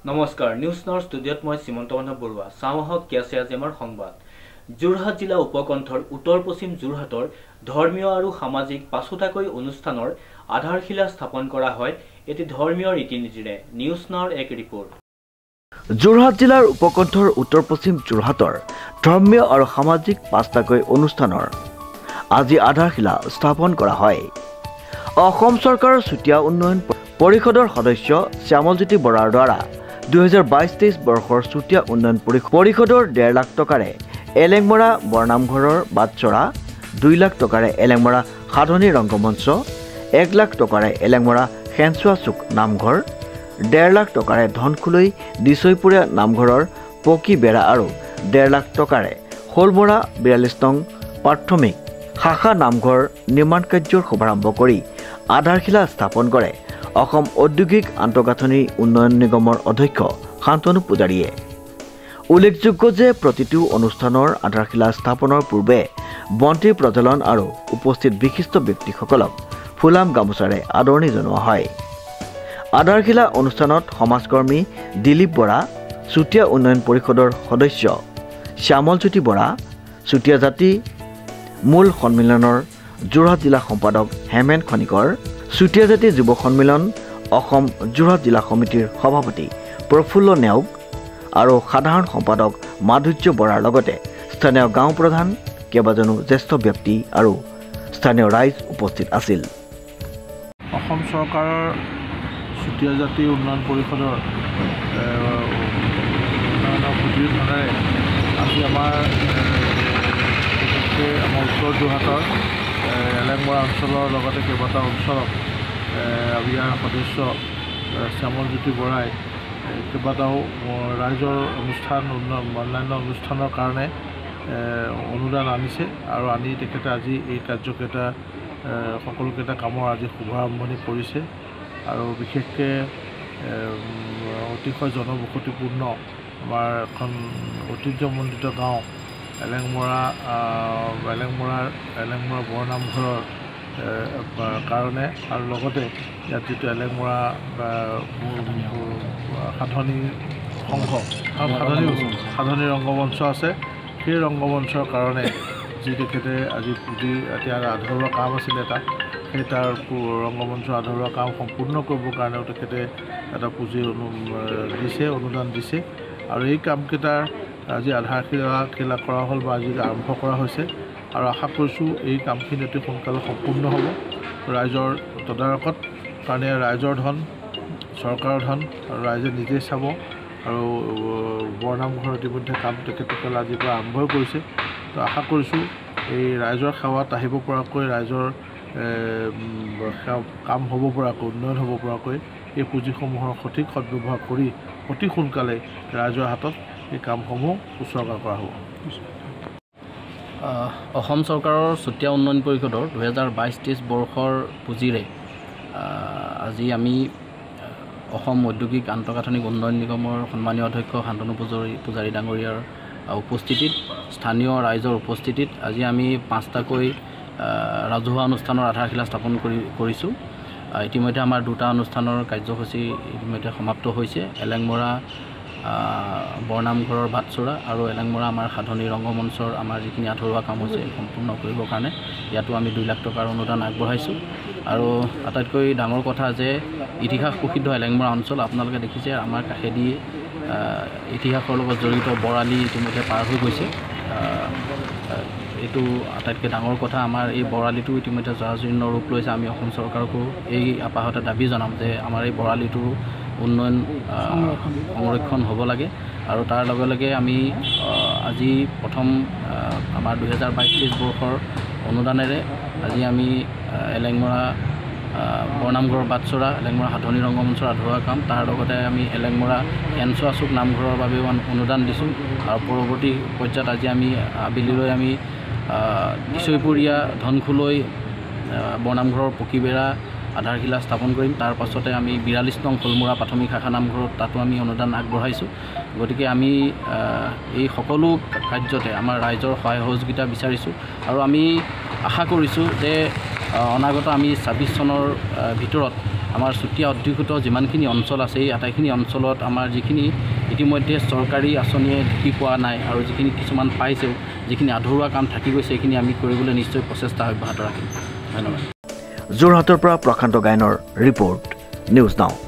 নমস্কাৰ নিউজ নাওৰ ষ্টুডিঅ'ত মই শ্ৰীমন্ত বৰুৱা চাওহক কিয়াছে আজিমৰ সংবাদ যোৰহাট জিলা উপকণ্ঠৰ উত্তৰ পশ্চিম যোৰহাটৰ ধৰ্মীয় আৰু সামাজিক পাছুতাকৈ অনুষ্ঠানৰ আধাৰশিলা স্থাপন কৰা হয় এটি ধৰ্মীয় ৰীতি-নীতিৰে নিউজ নাওৰ এক ৰিপৰ্ট যোৰহাট জিলাৰ উপকণ্ঠৰ উত্তৰ পশ্চিম যোৰহাটৰ ধৰ্মীয় আৰু সামাজিক পাছতাকৈ অনুষ্ঠানৰ আজি আধাৰশিলা স্থাপন কৰা হয় অসম চৰকাৰৰ চুতীয়া উন্নয়ন পৰিষদৰ সদস্য শ্যামলজ্যোতি বৰাৰ দ্বাৰা 2022-23 বৰ্ষৰ চুতীয়া উন্নয়ন পৰিষদৰ 1.5 লাখ টকাৰে এলেংমৰা বৰনামঘৰৰ বাটচৰা 2 লাখ টকাৰে এলেংমৰা সাধনী ৰংগমঞ্চ 1 লাখ টকাৰে এলেংমৰা খেনচুৱা চুক নামঘৰ 1.5 লাখ টকাৰে ধনখুলৈ দিছৈপুৰীয়া নামঘৰৰ পকি বেৰা আৰু 1.5 লাখ টকাৰে হোলমৰা 42 নং প্ৰাথমিক শাখা নামঘৰ নিৰ্মাণ কাৰ্যৰ শুভাৰম্ভ কৰি আধাৰশিলা স্থাপন কৰে অসম ঔদ্যোগিক আন্তঃগাঁথনি উন্নয়ন নিগমৰ অধ্যক্ষ শান্তনু পূজাৰীয়ে উল্লেখযোগ্য যে প্ৰতিটো অনুষ্ঠানৰ আধাৰশিলা স্থাপনৰ পূৰ্বে বন্তি প্ৰজ্বলন আৰু উপস্থিত বিশিষ্ট ব্যক্তিসকলক ফুলাম গামোচাৰে আদৰণি জনোৱা হয় আধাৰশিলা অনুষ্ঠানত সমাজকৰ্মী দিলীপ বৰা চুতীয়া উন্নয়ন পৰিষদৰ সদস্য শ্যামলজ্যোতি বৰা চুতীয়া জাতি মূল সন্মিলনৰ যোৰহাট জিলা সম্পাদক হেমেন খনিকৰ চুতীয়া জাতি যুৱ সন্মিলন অসম যোৰহাট জিলা সমিতিৰ সভাপতি প্ৰফুল্ল নেওগ আৰু সাধাৰণ সম্পাদক মাধুৰ্য বৰাৰ লগতে স্থানীয় গাঁও প্ৰধান কেইবাজনো জ্যেষ্ঠ ব্যক্তি আৰু স্থানীয় ৰাইজ উপস্থিত আছিল অসম চৰকাৰৰ চুতীয়া জাতি উন্নয়ন পৰিষদৰ পুঁজিৰ ধনেৰে আজি আমাৰ উত্তৰ যোৰহাটৰ এলেংমৰা অঞ্চলৰ লগতে কেইবাটাও অঞ্চলত ইয়াৰ সদস্য শ্যামলজ্যোতি বৰাই কেইবাটাও ৰাইজৰ অনুষ্ঠান অন্যান্য অনুষ্ঠানৰ কাৰণে অনুদান আনিছে আৰু আনি তেখেতে আজি এই কাৰ্যকেইটা সকলোকেইটা কামৰ আজি শুভাৰম্ভণি কৰিছে আৰু বিশেষকৈ অতিশয় জনবসতিপূৰ্ণ আমাৰ এখন ঐতিহ্যমণ্ডিত গাঁও এলেংমৰা বৰনামঘৰৰ কাৰণে আৰু লগতে ইয়াত যিটো এলেংমৰা সাধনী সংঘ সাধনী ৰংগমঞ্চ আছে সেই ৰংগমঞ্চৰ কাৰণে যি তেখেতে আজি পুঁজি এতিয়া আধৰুৱা কাম আছিলে এটা সেই তাৰ ৰংগমঞ্চ আধৰুৱা কাম সম্পূৰ্ণ কৰিবৰ কাৰণেও তেখেতে এটা পুঁজি দিছে অনুদান দিছে আৰু এই কামকেইটাৰ আজি আধাৰশিলা কৰা হ'ল বা আজি আৰম্ভ কৰা হৈছে আৰু আশা কৰিছোঁ এই কামখিনি অতি সোনকালে সম্পূৰ্ণ হ'ব ৰাইজৰ তদাৰকত কাৰণে ৰাইজৰ ধন চৰকাৰৰ ধন আৰু ৰাইজে নিজে চাব আৰু বৰনামঘৰ ইতিমধ্যে কাম তেখেতসকলে আজিৰ পৰা আৰম্ভ কৰিছে তো আশা কৰিছোঁ এই ৰাইজৰ সেৱাত আহিব পৰাকৈ ৰাইজৰ কাম হ'ব পৰাকৈ উন্নয়ন হ'ব পৰাকৈ এই পুঁজিসমূহৰ সঠিক সদ্ব্যৱহাৰ কৰি অতি সোনকালে ৰাইজৰ হাতত এই কামসমূহ উচৰ্গা কৰা হ'ব অসম চৰকাৰৰ চুতীয়া উন্নয়ন পৰিষদৰ 2022-23 বৰ্ষৰ পুঁজিৰে আজি আমি অসম ঔদ্যোগিক আন্তঃগাঁথনি উন্নয়ন নিগমৰ সন্মানীয় অধ্যক্ষ শান্তনু পূজাৰী ডাঙৰীয়াৰ উপস্থিতিত স্থানীয় ৰাইজৰ উপস্থিতিত আজি আমি 5টাকৈ ৰাজহুৱা অনুষ্ঠানৰ আধাৰশিলা স্থাপন কৰিছোঁ ইতিমধ্যে আমাৰ 2টা অনুষ্ঠানৰ কাৰ্যসূচী ইতিমধ্যে সমাপ্ত হৈছে এলেংমৰা বৰনামঘৰৰ বাটচৰা আৰু এলেংমৰা আমাৰ সাধনী ৰংগমঞ্চৰ আমাৰ যিখিনি আধৰুৱা কাম হৈছে সম্পূৰ্ণ কৰিবৰ কাৰণে ইয়াতো আমি 2 লাখ টকাৰ অনুদান আগবঢ়াইছোঁ আৰু আটাইতকৈ ডাঙৰ কথা যে ইতিহাস প্ৰসিদ্ধ এলেংমৰা অঞ্চল আপোনালোকে দেখিছে আমাৰ কাষেদি ইতিহাসৰ লগত জড়িত বৰালি ইতিমধ্যে পাৰ হৈ গৈছে এইটো আটাইতকৈ ডাঙৰ কথা আমাৰ এই বৰালিটো ইতিমধ্যে জৰাজীৰ্ণ ৰূপ লৈছে আমি অসম চৰকাৰকো এই আপাহতে দাবী জনাম যে আমাৰ এই বৰালিটো উন্নয়ন সংৰক্ষণ হ'ব লাগে আৰু তাৰ লগে লগে আমি আজি প্ৰথম আমাৰ 2022-23 বৰ্ষৰ অনুদানেৰে আজি আমি এলেংমৰা বৰনামঘৰৰ বাটচৰা এলেংমৰা সাধনী ৰংগমঞ্চৰ আধৰুৱা কাম তাৰ লগতে আমি এলেংমৰা খেনচুৱা চুক নামঘৰৰ বাবেও অনুদান দিছোঁ আৰু পৰৱৰ্তী পৰ্যায়ত আজি আমি আবেলিলৈ আমি দিছৈপুৰীয়া ধনখুলৈ বৰনামঘৰৰ পকীবেৰা আধাৰশিলা স্থাপন কৰিম তাৰ পাছতে আমি 42 নং হোলমৰা প্ৰাথমিক শাখা নামঘৰত তাতো আমি অনুদান আগবঢ়াইছোঁ গতিকে আমি এই সকলো কাৰ্যতে আমাৰ ৰাইজৰ সহায় সহযোগিতা বিচাৰিছোঁ আৰু আমি আশা কৰিছোঁ যে অনাগত আমি 26 চনৰ ভিতৰত আমাৰ চুতীয়া অধিকৃত যিমানখিনি অঞ্চল আছে এই আটাইখিনি অঞ্চলত আমাৰ যিখিনি ইতিমধ্যে চৰকাৰী আঁচনিয়ে ঢুকি পোৱা নাই আৰু যিখিনি কিছুমান পাইছেও যিখিনি আধৰুৱা কাম থাকি গৈছে সেইখিনি আমি কৰিবলৈ নিশ্চয় প্ৰচেষ্টা অব্যাহত ৰাখিম। ধন্যবাদ। যোৰহাটৰ পৰা প্ৰশান্ত গায়নৰ ৰিপৰ্ট, নিউজ নাও।